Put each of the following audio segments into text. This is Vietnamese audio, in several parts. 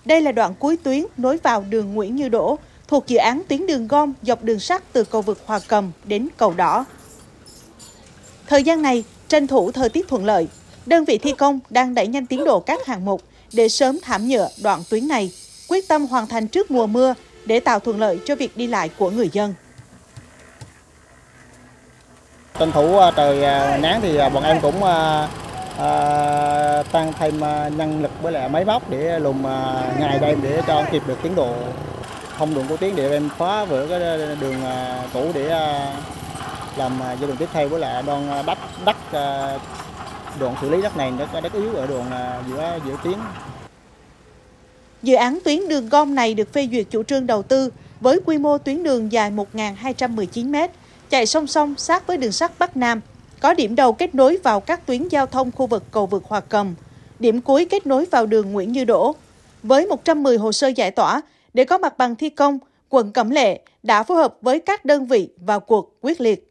Đây là đoạn cuối tuyến nối vào đường Nguyễn Như Đỗ, thuộc dự án tuyến đường gom dọc đường sắt từ cầu vượt Hòa Cầm đến cầu Đỏ. Thời gian này, tranh thủ thời tiết thuận lợi, đơn vị thi công đang đẩy nhanh tiến độ các hạng mục để sớm thảm nhựa đoạn tuyến này, quyết tâm hoàn thành trước mùa mưa để tạo thuận lợi cho việc đi lại của người dân. Tranh thủ trời nắng thì bọn em cũng tăng thêm nhân lực với lại máy móc để lùm ngày đêm để cho kịp được tiến độ thông đường của tuyến, để em phá vỡ cái đường cũ để làm giai đoạn tiếp theo, với lại đoạn đất đoạn xử lý đất này đất yếu ở đoạn giữa tuyến. Dự án tuyến đường gom này được phê duyệt chủ trương đầu tư với quy mô tuyến đường dài 1.219 m, chạy song song sát với đường sắt Bắc Nam, có điểm đầu kết nối vào các tuyến giao thông khu vực cầu vượt Hòa Cầm, điểm cuối kết nối vào đường Nguyễn Như Đỗ. Với 110 hồ sơ giải tỏa, để có mặt bằng thi công, quận Cẩm Lệ đã phối hợp với các đơn vị vào cuộc quyết liệt.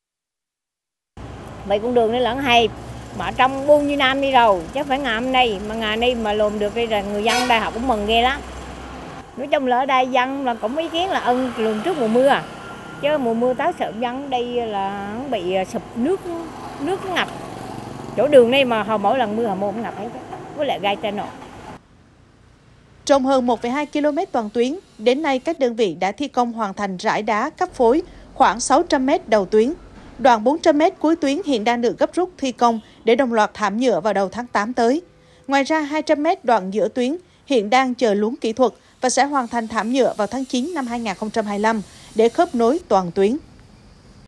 Mấy con đường này lẫn hay, mà trong bao nhiêu năm đi rồi, chắc phải ngày nay mà lùm được đây là người dân đây họ cũng mừng ghê lắm. Nói chung là ở đây dân là cũng ý kiến là lùm trước mùa mưa, chứ mùa mưa tới sợ dân đây là bị sụp nước ngập. Chỗ đường này mà mỗi lần mưa họ cũng ngập hết, với lại gây tai nạn. Trong hơn 1,2 km toàn tuyến, đến nay các đơn vị đã thi công hoàn thành rải đá cấp phối khoảng 600 m đầu tuyến. Đoạn 400 m cuối tuyến hiện đang được gấp rút thi công để đồng loạt thảm nhựa vào đầu tháng 8 tới. Ngoài ra, 200 m đoạn giữa tuyến hiện đang chờ luống kỹ thuật và sẽ hoàn thành thảm nhựa vào tháng 9 năm 2025 để khớp nối toàn tuyến.